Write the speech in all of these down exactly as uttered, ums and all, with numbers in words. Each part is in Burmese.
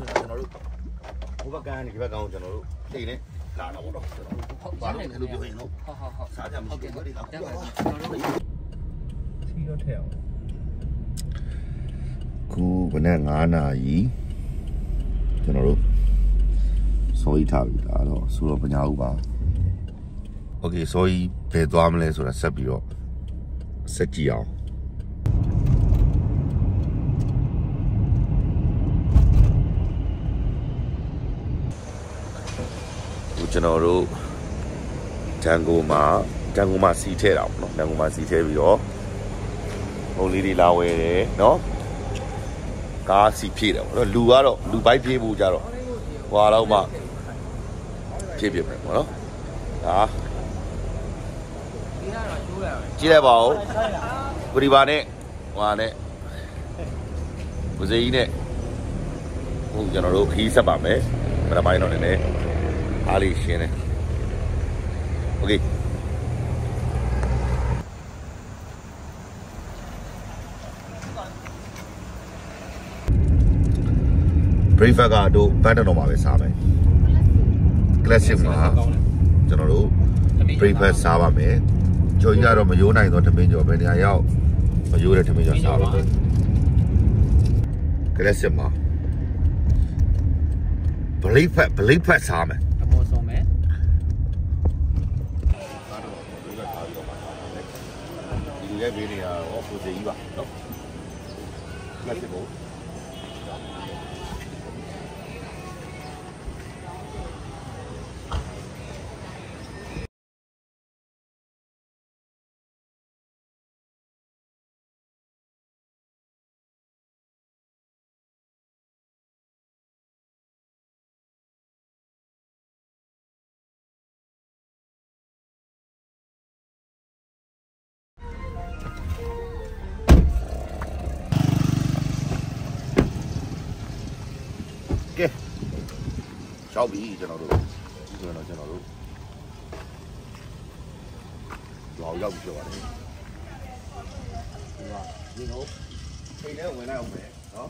ဘုဘကန်ဒီဘက်ကောင်ကျွန်တော်တို့ထိတ်နေလာတော့တော့ကျွန်တော်တို့ဘာလို့လဲလို့ပြောရင်တော့ဟုတ်ဟုတ်ဟုတ်စားကြမှာဟုတ်ကဲ့ဟုတ်ကဲ့ကျွန်တော်တို့စီတော့ထဲအောင်ခုဘယ်နဲ့ငါးနာရီကျွန်တော်တို့စောကြီးထားပြီလားတော့ဆိုတော့ပညာဥပါโอเคစောကြီးဘယ်သွားမလဲဆိုတာဆက်ပြီးတော့ဆက်ကြည့်အောင်ကျွန်တော်တို့ဂျန်ကိုမှာဂျန်ကိုမှာစီထဲတာပေါ့နော်ဂျန်ကိုမှာစီထဲပြီးတော့ပုံလေးတွေလာဝယ်တယ်နော်ကားစီဖြည့်တယ်ပေါ့နော်လူကတော့လူဘိုက်ဖြည့်ဖို့ကြတော့ဟွာတော့မှဖြည့်ပြမယ်ပေါ့နော်ဒါကြည့်လိုက်ပါဦးပရိပါနဲ့ဟွာနဲ့ကိုစေကြီးနဲ့ဟိုကျွန်တော်တို့ခီးဆက်ပါမယ်ပထမပိုင်းတော့နည်းနည်းအားလေးရှင်းတယ်โอเคbreakfast ကတော့ဘတ်တော်မှာပဲစားမယ် classic မှာကျွန်တော်တို့ breakfast စားပါမယ်ကြော်ကြီးကတော့မရိုးနိုင်တော့တမင်းကြော်ပဲနေရာရောက်မရိုးတဲ့တမင်းကြော်စားပါမယ် classic မှာ breakfast breakfast စားမယ်ဒီရဲ့ဘေးနေရာတော့ကိုစေကြီးပါနော်လက်စကိုကဲရှောက်ပြီကျွန်တော်တို့ဒီဆိုတော့ကျွန်တော်တို့လောင်ရောက်ပြီပြောပါတယ်ဒီမှာဒီတော့ချိန်နဲ့ဝင်လိုက်အောင်မယ်နော်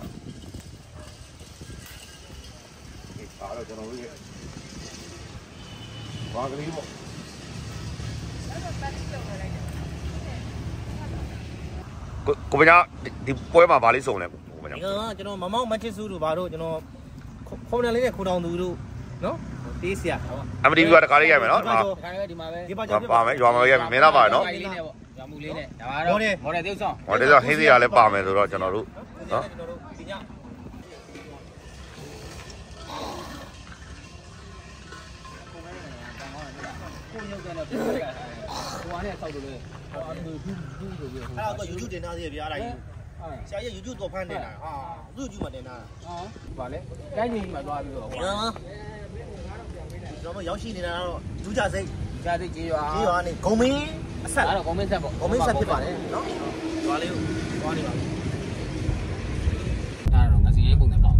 ဒီအားတော့ကျွန်တော်တို့ရဲ့ဘာကလေးပေါ့ကိုပညာဒီပွဲမှာဗာလေးစုံလဲကိုပညာဒီကကျွန်တော်မမောက်မချစ်စုတို့ဗာတို့ကျွန်တော်ခုံးတယ်လေးနဲ့ခိုးတောင်သူတို့နော်တေးစရာအမတီဗီကတကားလေးရိုက်မယ်နော်ဒီမှာဒီမှာပဲဒီမှာပါမယ်ရွာမှာရိုက်မယ်မင်းသားပါနော်လေးနဲ့ပေါ့ရွာမှုလေးနဲ့ဒါပါတော့မော်ဒယ်တေးဆောင်မော်ဒယ်ဆောင်ဟင်းစရာလည်းပါမယ်ဆိုတော့ကျွန်တော်တို့နော်ကျွန်တော်တို့ဒီညကိုရုပ်ကန်တော့ပြတ်ခဲ့တာဟိုကနေဆောက်လို့လေဟိုအတူတူတူဆိုပြီးအဲ့တော့ YouTube တင်ထားသေးဗျာအဲ့ဒါကြီးဆရာကြီး YouTube တော့ဖမ်းနေတာဟာသူ့ YouTube မှာတင်တာဟာဗာလဲတိုင်းကြီးမှာသွားပြီးတော့ဟာကျွန်တော်ရောက်ရှိနေတာတော့လူကြစိတ်ကြစိတ်ကြီးရွာကြီးရွာနေဂုံမင်းအဆက်အဲ့တော့ဂုံမင်းဆက်ပေါ့ဂုံမင်းဆက်ဖြစ်ပါတယ်နော်ရွာလေးကိုသွားနေပါပြီအဲ့တော့ငါစီရေးပုံနဲ့ပေါ့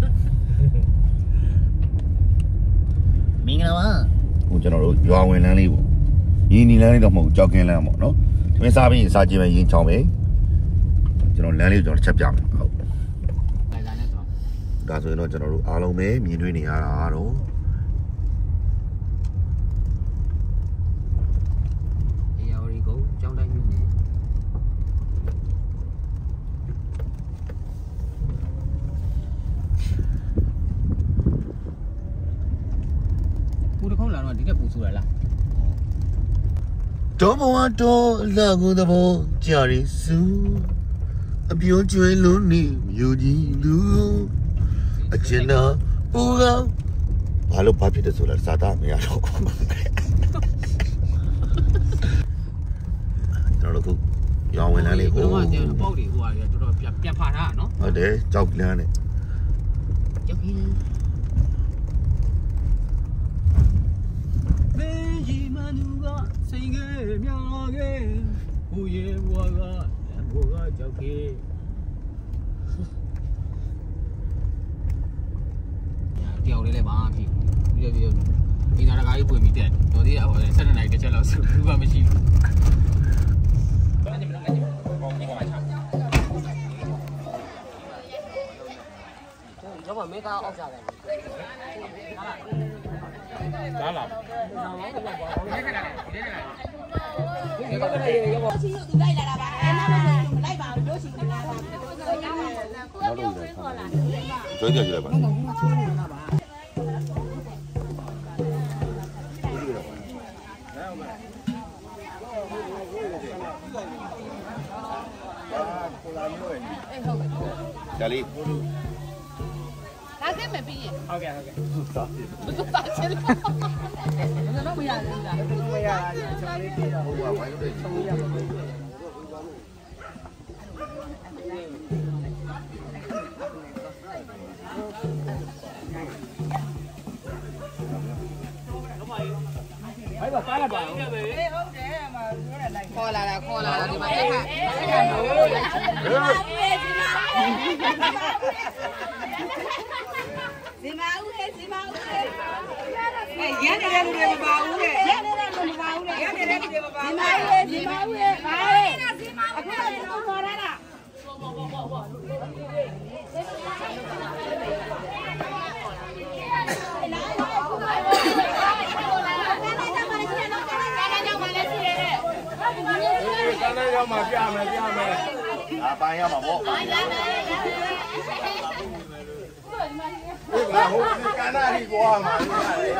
မင်္ဂလာပါဟိုကျွန်တော်တို့ရွာဝင်လမ်းလေးပေါ့ရင်းနီလမ်းလေးတော့မဟုတ်ကြောက်ကင်းလမ်းပေါ့နော်ဒီမင်းစားပြီးစားကြည့်မယ်ရင်းချောင်းပဲကျွန်တော်လမ်းလေးကျွန်တော်ချက်ပြမယ်ဟုတ်ဒါဆိုရင်တော့ကျွန်တော်တို့အားလုံးပဲမြင်တွေ့နေရတာတော့အေယာရီကိုကျောင်းတိုင်းမြို့နယ်ပူတခုံးလာတော့ဒီကပူဆူရလားတော်ဘဝတော်လာကိုသဘောကြာရစုအပြုံးကျွေးလို့နေမြို့ကြီးလူအကျဉ်းတော်ပူကောင်းဘာလို့ဘာဖြစ်တယ်ဆိုလဲစာသားမရတော့ဘူးကျွန်တော်တို့ရောင်းဝင်လမ်းလေးဟိုတော့ကျန်ပေါက်တွေဟိုဟာတွေတော်တော်ပြန်ဖာထားတာနော်ဟုတ်တယ်ကြောက်လမ်းနဲ့ကြောက်ကြီးဘေးကြီးမနူကစိန်ခဲမြောင်ခဲဟူရဲဘွားကဘွားကကြောက်ကြီးတယောက်လေးလည်းပါဖြစ်ပြီးတော့ပြီးတော့ဒီနာတကားကြီးပွင့်ပြီးတက်တော်သေးတာဟိုဆက်နေနိုင်တစ်ချက်လောက်ဆိုဘူးမှမရှိဘူးရတော့မင်းကားအောက်ကြတယ်ကားလာဒီကနေ့ရောချီယူသူလိုက်လာတာပါအဲမမလိုက်ပါဘူးတို့ချီလာတာနောက်တော့ခေါ်လာကျွေးကြကြလိုက်ပါဒါလေးဒါကမဲ့ပြီးရင်ဟုတ်ကဲ့ဟုတ်ကဲ့သာသာချင်းတော့မရဘူးလားမရဘူးချုံလေးပြေးတော့ဟိုကဝိုင်းလို့ချုံရမှာဘယ်ပါပါလာပါဟုတ်တယ်ဟုတ်တယ်မှာပြောတယ်လိုက်ခေါ်လာတာခေါ်လာတာဒီမှာအဲ့ခါအဲ့ခါတော့ဒီမှာဦးလေဒီမှာဦးလေအဲရန်နေတဲ့လူတွေမပါဘူးလေရန်နေတဲ့လူမပါဘူးလေရန်နေတဲ့လူတွေမပါဘူးဒီမှာဦးလေဒီမှာဦးလေပါလေအခုတော့ဒီလိုခေါ်ရတာကန်းရောက်မှာပြမယ်ပြမယ်အာပိုင်းရမှာပေါ့ပိုင်းရမယ်ဒီမှာဟိုကန်းနာရီကွာမှာရတယ်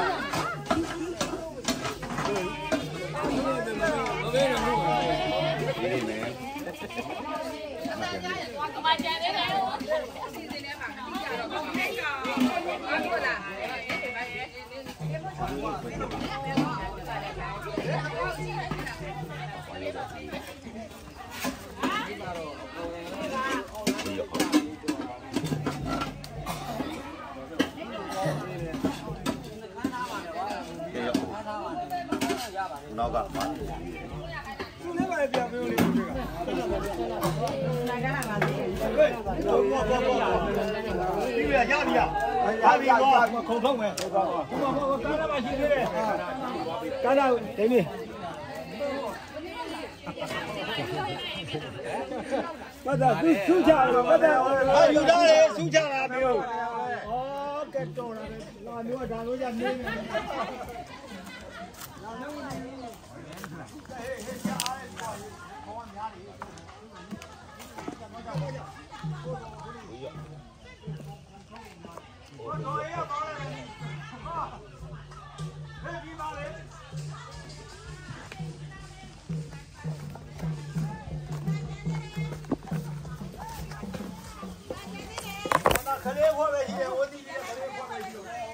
ကမကြတယ်လေအစီအစဉ်ထဲမှာအတိအကျတော့မဟုတ်ဘူး။ဟုတ်လားနောက်ကပါသူလည်းပဲပြန်ပြောလေးတွေကနိုင်ကြတာပါလေဘောဘောဘောဒီရရပြီရပြီတော့ခုံထုတ်မယ်ဘောဘောဘောကားလာမရှိသေးတယ်ကားလာဒိနေဘာသာသူစူးချတယ်ဘာသာဟာယူတာလေစူးချတာပြောဩကဲတော်လာတယ်လာမျိုးဒါလို့ရနေနေခလေးခေါ်ပဲရှိတယ်ဝတီကြီးခလေးခေါ်ပဲရှိတယ်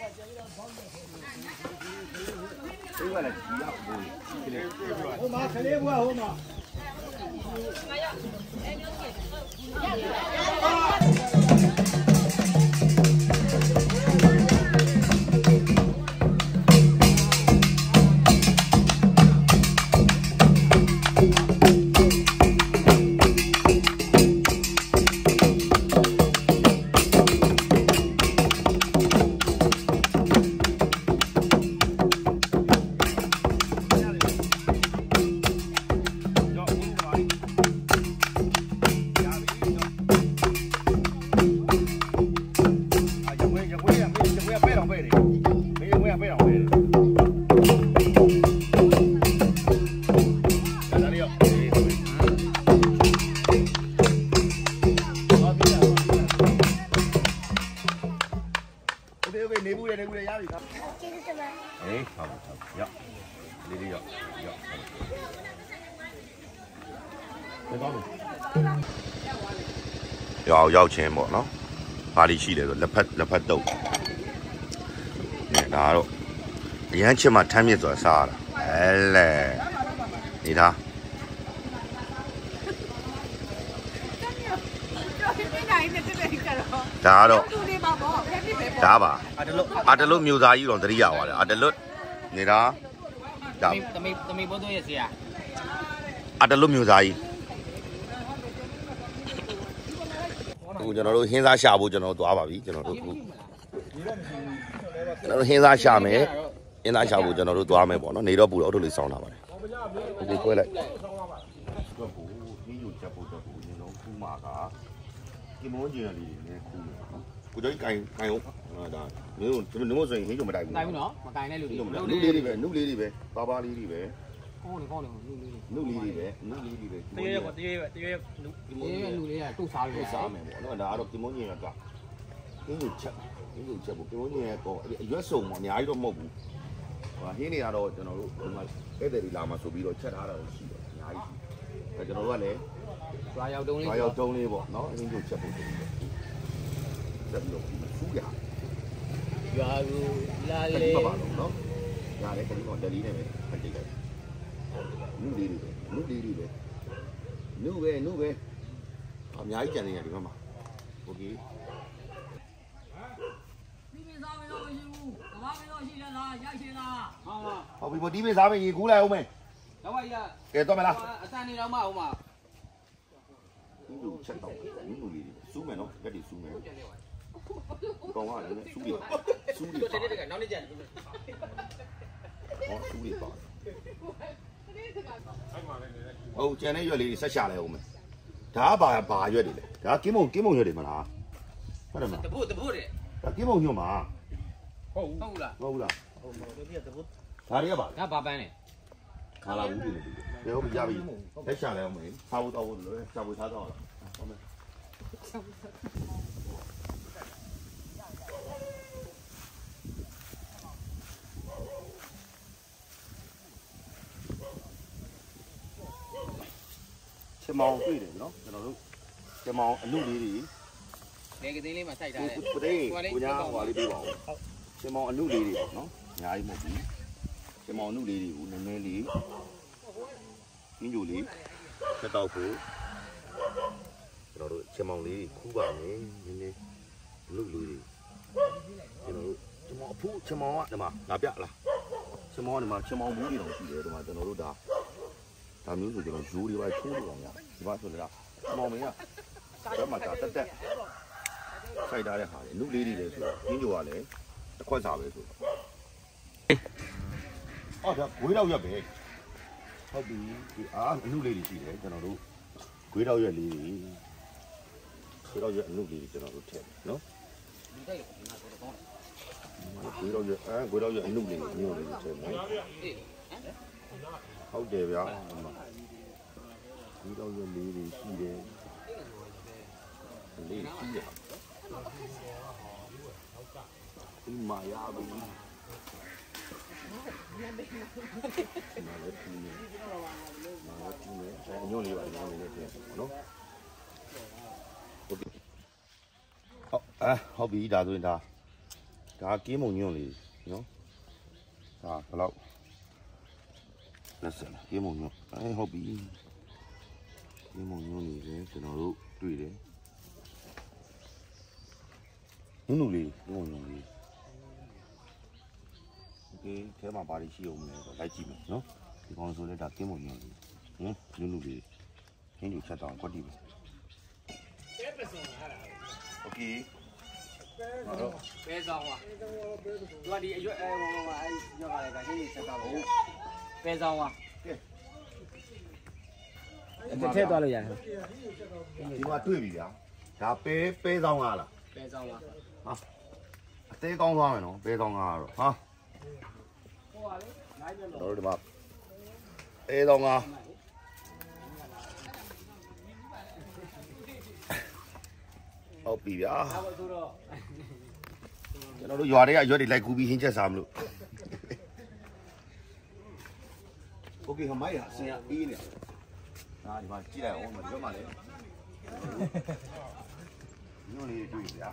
ဒီကလည်းကြီးရဘူးခလေးဟိုမှာခလေးဘွားဟိုမှာငါရအဲမျိုးကြီးနေဘူးလေနေဘူးလေရပြီครับကျေးဇူးတင်ပါတယ်ဟေးဟုတ်ဟုတ်ရောက်လေးလေးရောက်ရောက်ဘယ်တော့လဲရောက်ရောက်ချင်းပေါ့နော်ဘာလို့ရှိလဲဆိုလက်ဖက်လက်ဖက်တုပ်နေဒါတော့အရန်ချစ်မှထမ်းမြစ်ဆိုတာစားရတာအဲလေနေသားဒါတော့ဒါပါအာတလွတ်မျိုးသားကြီးတော့တတိယသွားတယ်အာတလွတ်နေတာဒါတမီတမီဘိုးတို့ရဲ့ဆရာအာတလွတ်မျိုးသားကြီးအခုကျွန်တော်တို့ဟင်းသားရှာဖို့ကျွန်တော်တို့သွားပါပြီကျွန်တော်တို့အခုကျွန်တော်တို့ဟင်းသားရှာမယ်ဟင်းသားရှာဖို့ကျွန်တော်တို့သွားမယ်ပေါ့နော်နေတော့ပူတော့အထုလေးစောင်းတာပါတယ်ဒီကွဲလိုက်ကွက်ဖို့ဒီယူချက်ဖို့တော့ဘူးနေတော့ခူးမှာကဒီမုန်းကျင်လေးနဲ့ခူးမယ်နော်ကိုကျော်ကြီးကိုင်ကိုင်ဟုတ်ဒါမင်းတို့မင်းတို့ဆိုရင်ဟင်းကြုံမတိုက်ဘူးမတိုက်ဘူးနော်မကိုင်တဲ့လူတွေနုလေးတွေပဲနုလေးတွေပဲပါပါလေးတွေပဲကောင်းတယ်ကောင်းတယ်လူလေးတွေနုလေးတွေပဲနုလေးတွေပဲတရေရက်တရေရက်တရေရက်လူလူလေးကတုတ်စားလို့စားမယ်ပေါ့နော်ဒါကတော့ကင်မွန်ကြီးကဟင်းကိုချက်ဟင်းကိုချက်ပေါ့ကင်မွန်ကြီးကတော့အရွက်စုံပေါ့အများကြီးတော့မဟုတ်ဘူးဟိုဟင်းတွေကတော့ကျွန်တော်တို့ဒီမှာဧည့်သည်တွေလာမှဆိုပြီးတော့ချက်ထားတာရှိတယ်အများကြီးဒါကျွန်တော်တို့ကလည်းရွာရောက်တုံးလေးရွာရောက်တုံးလေးပေါ့နော်ဟင်းကိုချက်ဖို့ဆိုပြီးတော့ချက်ပြီးတော့ဖူးရရွာလူလာလေပါပါတော့နော်ရတယ်ခရီးတော့တယ်လီနဲ့ပဲဖတ်ကြည့်လိုက်နုလေးတွေပဲနုလေးတွေပဲနုပဲနုပဲအများကြီးကြံနေရတယ်ဒီမှာโอเคဒီမစားမလို့မရှိဘူး။ဘာမလို့ရှိလဲလားရရှိလား။ဟာဟုတ်ပြီဗောဒီမေးစားမယ်ရေကူးလိုက်အောင်မယ်။တော့ကြီးကကဲတော့မလားအတန်နေတော့မအောင်ပါဒီလိုချက်တော့နုလေးတွေစူးမယ်နော်ရက်တွေစူးမယ်ကောင်းပါလေစူးတွေစူးတွေ။တဲ့တဲ့ကနောက်နေ့ကျန်ဟောစူးတွေပါဟုတ်ကျန်တဲ့ရွက်လေးတွေဆက်ရှာလိုက်အောင်မယ်ဒါကဘာဘာရွက်တွေလဲဒါကင်းမုံကင်းမုံရွက်တွေမလားဟုတ်တယ်မလားတပုတ်တပုတ်တဲ့ဒါကင်းမုံညွန့်မှာဟုတ်ဟုတ်လားဟုတ်လားဟုတ်ဟုတ်ဒီကတပုတ်ဒါတွေကပါဒါဘာပန်းလဲခါလာဘူးပြီလေဟုတ်ပြီရပြီလက်ရှာလိုက်အောင်မယ်စားဖို့တော့ဖို့လို့ရှာဖို့စားတော့လားဟုတ်မယ်ချမောင်တွေ့တယ်နော်ကျွန်တော်တို့ချမောင်အနုလေးတွေလေကသေးလေးမှာစိုက်ထားတယ်ပဒေကိုညာဟွာလေးပြပါဦးချမောင်အနုလေးတွေပေါ့နော်အများကြီးမဟုတ်ဘူးချမောင်အနုလေးတွေကိုနည်းနည်းလေးရင်းကြိုလေးဆက်တော့ဖို့ကျွန်တော်တို့ချမောင်လေးခူးပါမယ်နည်းနည်းအနုလေးတွေကျွန်တော်တို့ချမောင်အဖူးချမောင်ကဒီမှာလာပြလားချမောင်ကဒီမှာချမောင်ဘူးတွေတော့ရှိတယ်ဒီမှာကျွန်တော်တို့ဒါဒါမျိုးဆိုကျွန်တော်ဇိုးတွေပါထိုးလို့အောင်ရဒီမှာဆိုလည်းချမောင်မင်းကဘယ်မှာဒါတက်တက်စိုက်ထားတဲ့ဟာလေနုလေးတွေလည်းဆိုတော့ရင်းကြိုကလည်းတစ်ခွက်စာပဲဆိုတော့အော်ဒါဂွေးတော့ရက်ပဲဟုတ်ပြီဒီအားအနုလေးတွေရှိတယ်ကျွန်တော်တို့ဂွေးတော့ရက်လေးတွေဂွေးတော့ရက်အနုလေးတွေကျွန်တော်တို့ထည့်တယ်နော်ဂွေးတော့ရက်အဲဂွေးတော့ရက်အနုလေးတွေမျိုးလေးတွေထည့်မယ်ဟုတ်တယ်ဗျာဂွေးတော့ရက်လေးတွေရှိတယ်လေးရှိရဒီမာယာဘူးမာလည်းပြင်းနေမာလည်းပြင်းနေညို့လေးပါညို့လေးနဲ့ပြန်နော်ဟုတ်ပြီဟုတ်အာဟုတ်ပြီဒါဆိုရင်ဒါဒါကင်းမုံညွန့်လေးနော်ဒါဘယ်လောက်လက်စကင်းမုံညွန့်အဲဟုတ်ပြီကင်းမုံညွန့်လေးလည်းကျွန်တော်တို့တွေ့တယ်နုနုလေးနုနုလေးโอเคထဲမှာဘာတွေရှိအောင်လဲဆိုလိုက်ကြည့်မယ်နော်ဒီကောင်ဆိုလဲဒါကင်းမုံညွန့်လေးဟင်နုနုလေးဟင်းတွေချက်တော့ကွက်တီပဲโอเคပဲဆောင်ပါသူကဒီအရွက်အဲဟိုဟိုအဲရွက်ကလည်းဒါဟင်းကြီးဆက်တာပေါ့ပဲဆောင်ပါတစ်ထည့်သွားလို့ရတယ်ဒီမှာတွေ့ပြီဗျာဒါပဲပဲဆောင်ကားလားပဲဆောင်ပါဟာအသေးကောင်းသွားမယ်နော်ပဲဆောင်ကားကတော့ဟာဟိုပါလေနိုင်ပြန်တော့တို့ဒီမှာပဲဆောင်ကားဟုတ်ပြီဗျာကျွန်တော်တို့ရွာတွေကရွက်တွေလိုက်ကူပြီးဟင်းချက်စားမလို့โอเคဟမိုက်ဟာဆင်ရအေးနေဒါဒီမှာကြည့်လိုက်အောင်ဒီဘက်မှာလည်းညို့လေးတွေ့ဗျာ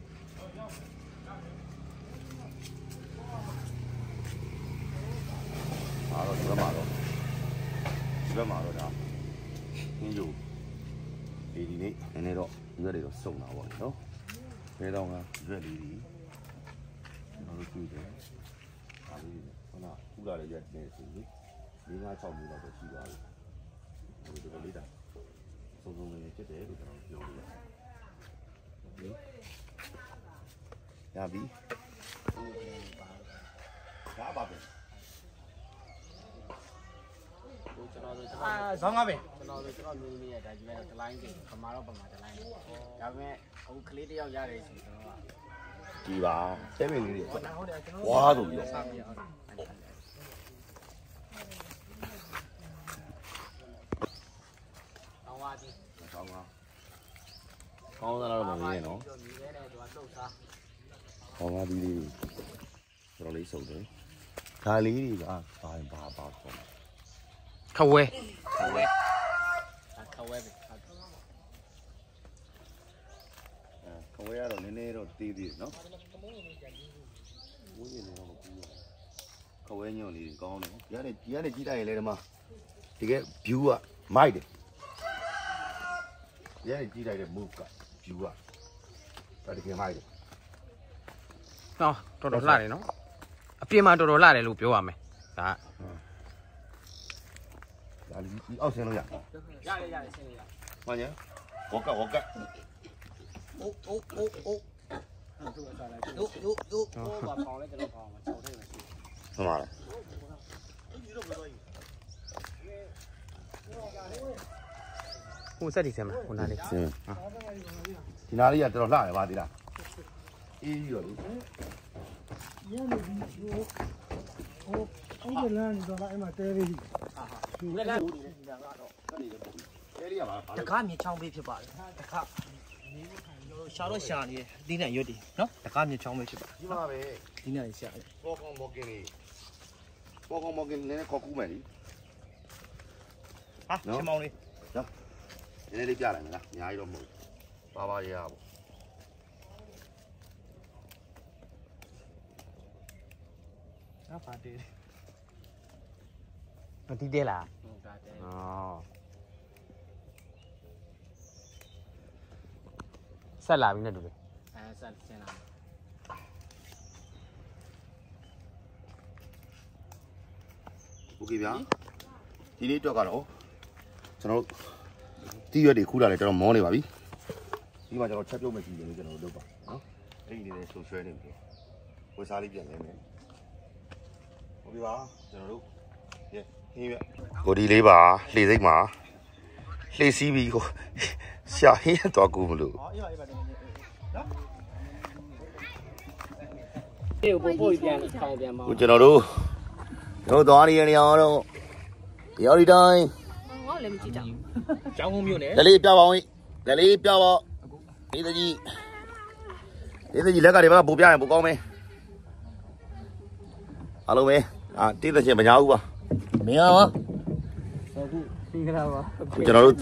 အားတော့ဒီဘက်မှာတော့ဒီဘက်မှာတော့ဒါဟင်းကြိုဒီဒီနေ့နည်းနည်းတော့ရွက်တွေတော့စုံတာပေါ့နော်ဘယ်တော့မှရွက်လေးတွေကျွန်တော်တို့တွေ့တယ်ဒါလေးတွေဟုတ်လားထူလာတဲ့ရွက်နေဆိုရင်၄၅၆မျိုးလောက်ပဲရှိသွားပြီဒီလိုလေးတာစုံစုံလေးဖြစ်တယ်လို့ကျွန်တော်ပြောလို့ရတယ်ရပြီဒါပါပဲကျွန်တော်တို့ကျွန်တော်အာဆောင်းကားပဲကျွန်တော်တို့ကျွန်တော်မျိုးလေးရဲ့ဒါကြီးပဲတစ်လိုင်းကြီးခမာတော့ပမာတစ်လိုင်းဒါပေမဲ့အခုကလေးတယောက်ရတယ်ဆိုတော့ဒီပါတဲမင်းလေးတွေဝါဆိုပြီးတော့ကောင်းပါပြီကောင်းပါကောင်းသားတော့မမြင်နော်ကောင်းပါပြီလေးတော်တော်လေးစုံတယ်ဒါလေးတွေကဘာဘာဘာပေါ့ခဝဲခဝဲခဝဲပဲခဝဲကတော့နည်းနည်းတော့တေးသေးတယ်နော်ဝင်းနေတော့မကူရခဝဲညွန့်လေးကောင်းတယ်ဒီကနေဒီကနေကြည့်လိုက်ရင်လေဒီမှာတကယ် view ကမိုက်တယ်ဒီကနေကြည့်လိုက်တဲ့ move က view ကဒါတကယ်မိုက်တယ်ဟောတော်တော်လှတယ်နော်အပြင်မှာတော်တော်လှတယ်လို့ပြောရမယ်ဒါဒါလီအောက်ဆင်းလို့ရရတယ်ရတယ်ဆင်းလို့ရမှန်ညာဝက်ကဝက်ကအိုးအိုးအိုးအိုးတို့တို့တို့တို့ဘာပေါင်လဲကျွန်တော်ပေါင်မှာ၆ထိပ်မှာရှိမှန်ပါလားဟိုစက်ဒီဆမ်းမဟိုနားလေးဆင်းဒီနားလေးကတော်တော်လှတယ်ပါသေးလားအေးပြီးတော့လေရနေပြီဟိုဟိုအဲ့ဒီလမ်းနေတော့အဲ့မှာတဲလေးအာဟာလက်လက်ဟိုနေနေတာကတော့အဲ့ဒီလေတဲလေးကပါတကားမြေချောင်းပေးဖြစ်ပါတယ်တကားရှာတော့ရှာနေတယ်ဒီနဲ့ရွတ်တယ်နော်တကားမြေချောင်းပေးဖြစ်ပါဒီမှာပဲဒီနဲ့ရှာတယ်ပေါ်ကောင်မော်ကင်လေးပေါ်ကောင်မော်ကင်လည်းခေါ်ကူးမယ်လी ဟာချမောင်းလေးနော်နည်းနည်းလေးပြလိုက်မယ်လားအများကြီးတော့မဟုတ်ဘူးပါပါရရပေါ့အဖာတေးမတီးသေးလားဟုတ်တာတဲဩဆက်လာပြီနဲ့တူတယ်အဲဆက်ဆင်းလာโอเคဗျာဒီလေးတော့ကတော့ကျွန်တော်တို့တီးရွက်တွေခူးလာတယ်ကျွန်တော်မောနေပါပြီဒီမှာကျွန်တော်ချက်ပြုတ်မဲ့ကြည့်ရင်ကျွန်တော်တို့လုပ်ပါနော်အဲ့ဒီလေးဆိုဆွဲနေပြီဝယ်စားလေးပြန်လဲမယ်ဟုတ်ပြီပါကျွန်တော်တို့ရေဟင်းရွက်ကိုဒီလေးပါလှေစိတ်မှာလှေစီးပြီးကိုရှာဟင်းရတော့ကူမလို့ဟောအေးပါအေးပါနော်ဒီကိုပို့ပြန်ထောင်ပြန်ပါကိုကျွန်တော်တို့တို့သွားနေရနေအောင်တော့ရော်ဒီတိုင်းငါလည်းမကြည့်ကြဘူးကျောင်းကုန်းမြို့နယ်လက်လေးပြပါဦးလက်လေးပြပါဒီတကြီးဒီတကြီးလက်ကတွေပါပို့ပြရင်ပို့ကောင်းမယ်အားလုံးပဲအာတိတ်ချင်းမညာဘူးပါမင်းပါအခုသင်္ကလာပါကျွန်တော်တို့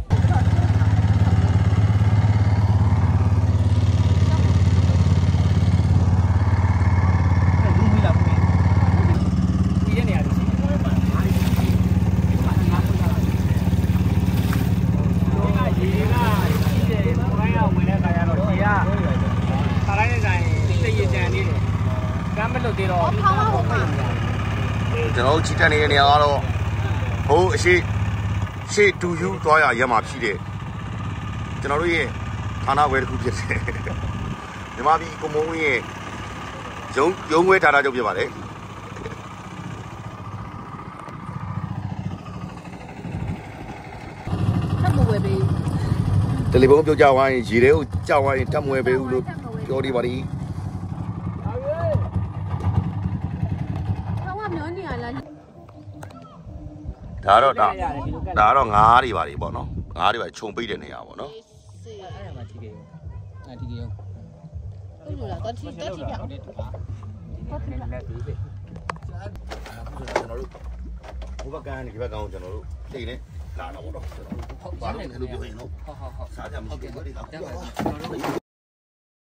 ကျွန်တော်ချီတက်နေတဲ့နေရာကတော့ဟိုအရှိရှေ့တူယူသွားရရက်မှာဖြစ်တဲ့ကျွန်တော်တို့ရဲ့ဌာနဝဲတစ်ခုဖြစ်တယ်မြန်မာပြည်ကွန်မုံရဲ့ရုံးရုံးဝဲဌာနချုပ်ဖြစ်ပါတယ်ထပ်မဝယ်ပေးတယ်လီဖုန်းပြောကြဝိုင်းရေတွေကိုကြောက်ဝိုင်းထပ်မဝဲပေးဦးလို့ပြောနေပါလိမ့်ဒါတော့ဒါဒါတော့ငါးတွေပါတွေပေါ့နော်ငါးတွေပါခြုံပိတ်တဲ့နေရာပေါ့နော်အဲ့ဒါမှထိခဲ့အဲ့ထိခဲ့ဟုတ်လို့လားတော့ထိတက်ထိပြအောင်ဟုတ်တယ်လက်ပြီးပဲကျွန်တော်တို့ဘုဘကန်ဒီဘက်ကောင်ကျွန်တော်တို့သိနေလာတော့ပေါ့နော်ဟုတ်ပါတယ်လို့ပြောရင်တော့ဟုတ်ဟုတ်ဟုတ်စားကြမရှိဘူးဒီတော့